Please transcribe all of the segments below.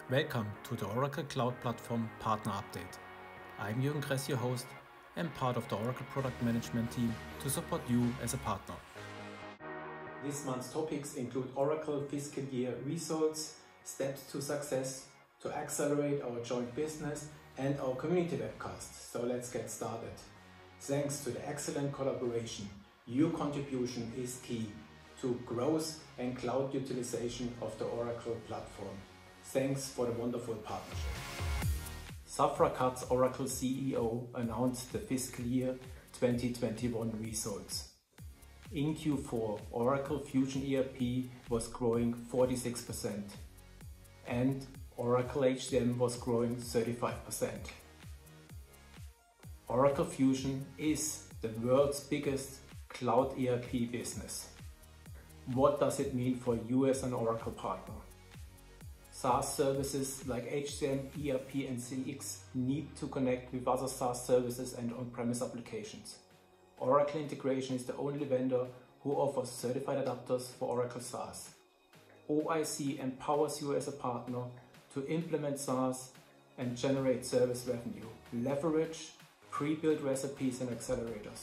Welcome to the Oracle Cloud Platform Partner Update. I'm Jürgen Kress, your host, and part of the Oracle Product Management team to support you as a partner. This month's topics include Oracle fiscal year results, steps to success, to accelerate our joint business, and our community webcast. So let's get started. Thanks to the excellent collaboration, your contribution is key to growth and cloud utilization of the Oracle platform. Thanks for the wonderful partnership. Safra Catz, Oracle CEO, announced the fiscal year 2021 results. In Q4, Oracle Fusion ERP was growing 46% and Oracle HCM was growing 35%. Oracle Fusion is the world's biggest cloud ERP business. What does it mean for you as an Oracle partner? SaaS services like HCM, ERP and CX need to connect with other SaaS services and on-premise applications. Oracle Integration is the only vendor who offers certified adapters for Oracle SaaS. OIC empowers you as a partner to implement SaaS and generate service revenue. Leverage pre-built recipes and accelerators.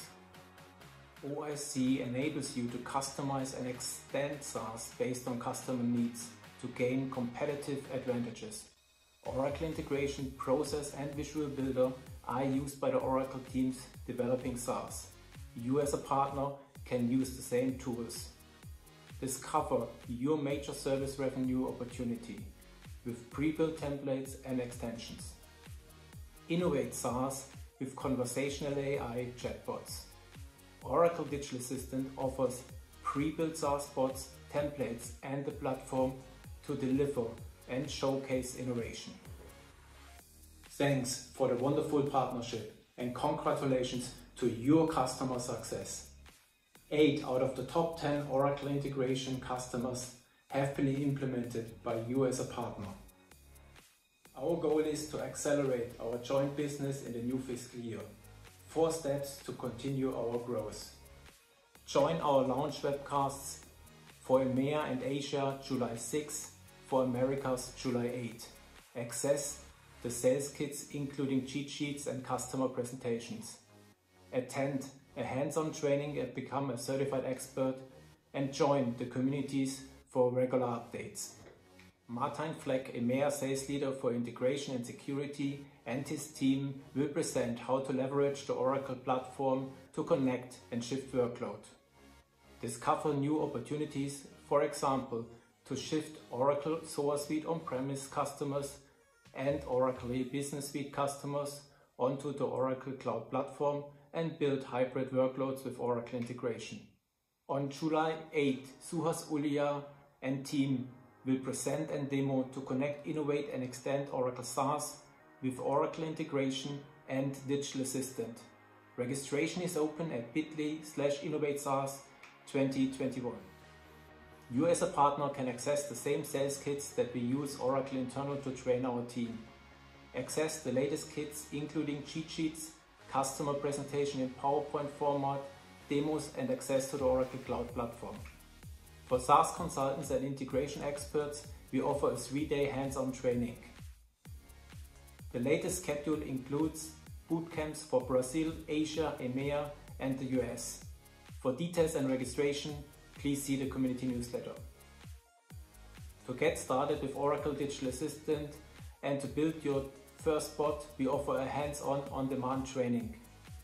OIC enables you to customize and extend SaaS based on customer needs to gain competitive advantages. Oracle Integration Process and Visual Builder are used by the Oracle teams developing SaaS. You as a partner can use the same tools. Discover your major service revenue opportunity with pre-built templates and extensions. Innovate SaaS with conversational AI chatbots. Oracle Digital Assistant offers pre-built SaaS bots, templates and the platform to deliver and showcase innovation. Thanks for the wonderful partnership and congratulations to your customer success. 8 out of the top 10 Oracle Integration customers have been implemented by you as a partner. Our goal is to accelerate our joint business in the new fiscal year. 4 steps to continue our growth. Join our launch webcasts for EMEA and Asia July 6, for Americas July 8. Access the sales kits including cheat sheets and customer presentations. Attend a hands-on training and become a certified expert, and join the communities for regular updates. Martin Fleck, EMEA sales leader for integration and security, and his team will present how to leverage the Oracle platform to connect and shift workload. Discover new opportunities, for example, to shift Oracle SOA Suite on-premise customers and Oracle Business Suite customers onto the Oracle Cloud Platform and build hybrid workloads with Oracle Integration. On July 8, Suhas Ulia and team will present and demo to connect, innovate and extend Oracle SaaS with Oracle Integration and Digital Assistant. Registration is open at bit.ly/innovateSaaS 2021. You as a partner can access the same sales kits that we use Oracle Internal to train our team. Access the latest kits including cheat sheets, customer presentation in PowerPoint format, demos and access to the Oracle Cloud Platform. For SaaS consultants and integration experts, we offer a 3-day hands-on training. The latest schedule includes bootcamps for Brazil, Asia, EMEA and the US. For details and registration, please see the community newsletter. To get started with Oracle Digital Assistant and to build your first bot, we offer a hands-on, on-demand training.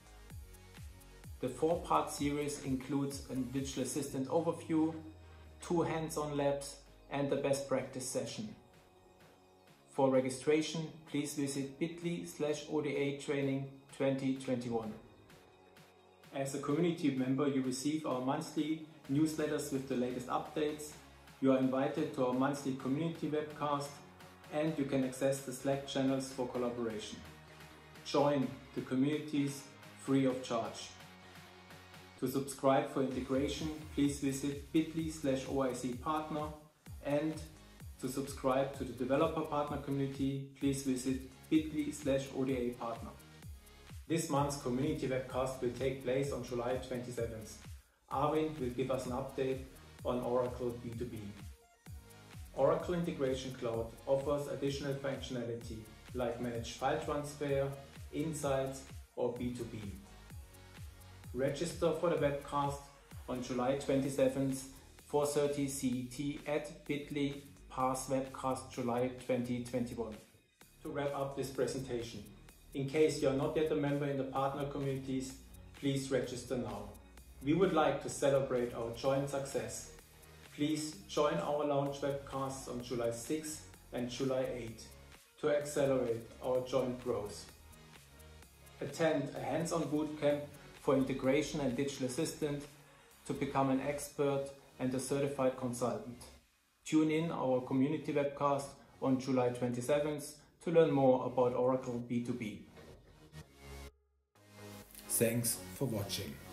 The 4-part series includes a Digital Assistant overview, 2 hands-on labs and a best practice session. For registration, please visit bit.ly/ODA training 2021. As a community member, you receive our monthly newsletters with the latest updates. You are invited to our monthly community webcast and you can access the Slack channels for collaboration. Join the communities free of charge. To subscribe for integration, please visit bit.ly/OIC partner, and to subscribe to the developer partner community, please visit bit.ly/ODA partner. This month's community webcast will take place on July 27th. Arvind will give us an update on Oracle B2B. Oracle Oracle Integration Cloud offers additional functionality like managed file transfer, insights or B2B. Register for the webcast on July 27th, 4:30 CET at bit.ly/webcast July 2021. To wrap up this presentation, in case you are not yet a member in the partner communities, please register now. We would like to celebrate our joint success. Please join our launch webcasts on July 6th and July 8th to accelerate our joint growth. Attend a hands-on bootcamp for integration and digital assistant to become an expert and a certified consultant. Tune in our community webcast on July 27th to learn more about Oracle B2B. Thanks for watching.